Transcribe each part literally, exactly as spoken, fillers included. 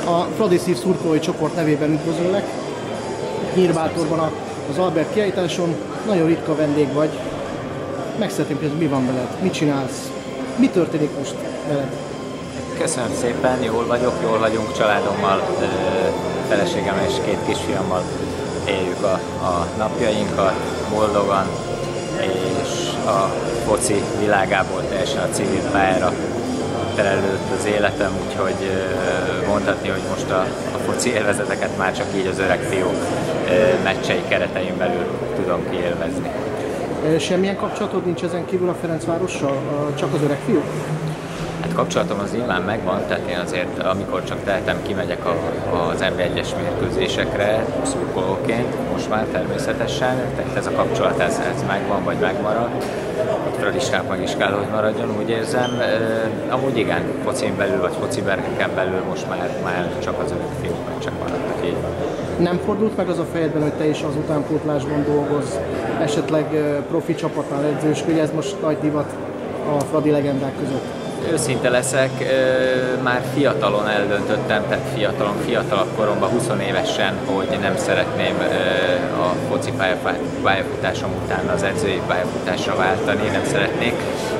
A Fradi Szív szurkolói csoport nevében üdvözöllek. Nyírbátorban az Albert kiállításon nagyon ritka vendég vagy. Meg szeretném kérdezni, mi van veled? Mit csinálsz? Mi történik most veled? Köszönöm szépen, jól vagyok, jól vagyunk családommal, feleségemmel és két kisfiammal éljük a, a napjainkat boldogan, és a foci világából teljesen a civil pályára terelődött az életem, úgyhogy mondhatni, hogy most a, a foci élvezeteket már csak így az öreg fiú meccsei keretein belül tudom kiélvezni. Semmilyen kapcsolatod nincs ezen kívül a Ferencvárossal, csak az öreg fiú? Hát kapcsolatom az nyilván megvan, tehát én azért, amikor csak tehetem, kimegyek a, az en bé egyes mérkőzésekre szurkolóként, most már természetesen, tehát ez a kapcsolat ez, ez megvan, vagy megmarad. A Fradistának meg is kell, hogy maradjon, úgy érzem. E, amúgy igen, focin belül, vagy foci berkeken belül most már, már csak az öreg fiúk meg csak maradtak így. Nem fordult meg az a fejedben, hogy te is az utánpótlásban dolgoz, esetleg profi csapatnál edzősködj, ez most nagy divat a Fradi legendák között? Őszinte leszek, már fiatalon eldöntöttem, tehát fiatalon, fiatalabb koromban, húsz évesen, hogy nem szeretném a foci pályafutásom után az edzői pályafutásra váltani, nem szeretnék.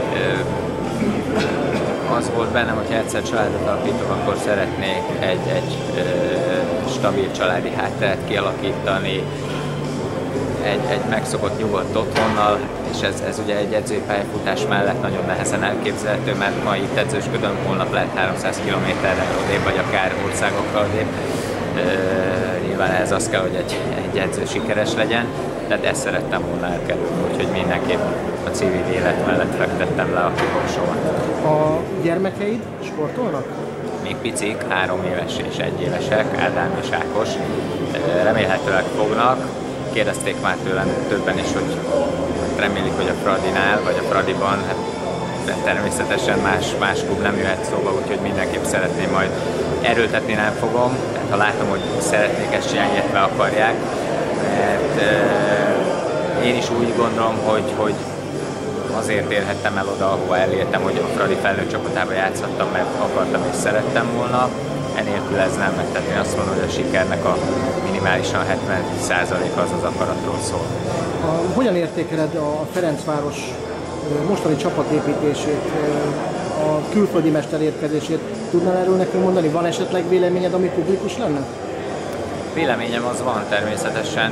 Az volt bennem, hogy egyszer családot alapítok, akkor szeretnék egy, egy stabil családi hátteret kialakítani, egy, egy megszokott nyugodt otthonnal, és ez, ez ugye egy edzői pályafutás mellett nagyon nehezen elképzelhető, mert ma itt edzősködöm, holnap lehet háromszáz kilométerrel odébb, vagy akár országokkal odébb. E, nyilván ez az kell, hogy egy, egy edző sikeres legyen, tehát ezt szerettem volna elkerülni, úgyhogy mindenképp a civil élet mellett fektettem le a kivoksomat. A gyermekeid sportolnak? Még picik, három éves és egy évesek, Ádám és Ákos, remélhetőleg fognak. Kérdezték már tőlem többen is, hogy remélik, hogy a Fradinál, vagy a Fradiban, hát természetesen más, más klub nem jöhet szóba, úgyhogy mindenképp szeretném majd erőltetni, nem fogom. Tehát ha látom, hogy szeretnék ezt csinálni, illetve akarják, mert euh, én is úgy gondolom, hogy, hogy azért érhettem el oda, ahova elértem, hogy a Fradi felnőtt csapatában játszhattam, mert akartam és szerettem volna. Enélkül ez nem, mert tehát én azt mondom, hogy a sikernek a minimálisan hetven százaléka az az akaratról szól. A, hogyan értékeled a Ferencváros mostani csapatépítését, a külföldi mester érkezését? Tudnál erről nekünk mondani? Van esetleg véleményed, ami publikus lenne? Véleményem az van természetesen.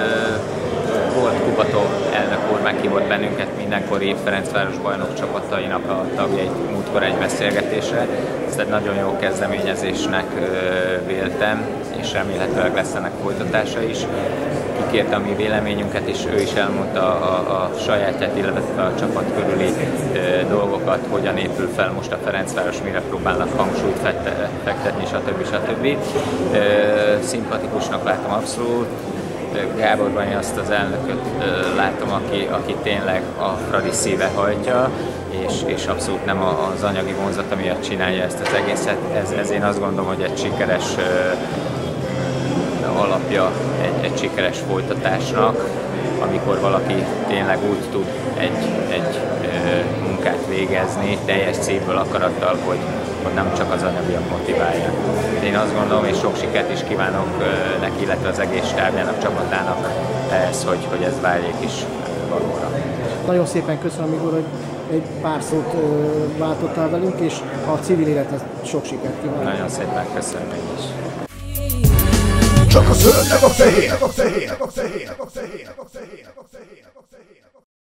Volt Kubató elnök úr, meghívott bennünket mindenkori Ferencváros bajnok csapatainak a tagjait múltkor egy beszélgetésre. Ezt egy nagyon jó kezdeményezésnek véltem, és remélhetőleg lesz ennek folytatása is. Kikérte a mi véleményünket, és ő is elmondta a, a sajátját, illetve a csapat körüli e, dolgokat, hogyan épül fel most a Ferencváros, mire próbálnak hangsúlyt fektetni, stb. stb. E, szimpatikusnak látom abszolút. Gáborban én azt az elnököt e, látom, aki, aki tényleg a Fradi szíve hajtja, és, és abszolút nem az anyagi vonzata miatt csinálja ezt az egészet. Ez, ez én azt gondolom, hogy egy sikeres e, alapja egy, egy sikeres folytatásnak, amikor valaki tényleg úgy tud egy, egy e, munkát végezni, teljes szívből, akarattal, hogy, hogy nem csak az anyagiak motiválja. Én azt gondolom, és sok sikert is kívánok e, neki, illetve az egész stábjának, csapatának ehhez, hogy, hogy ez váljék is valóra. Nagyon szépen köszönöm, Igor, hogy egy pár szót ö, váltottál velünk, és a civil élethez sok sikert kívánok. Nagyon szépen köszönöm én is. Csak a zöld, meg a fehér!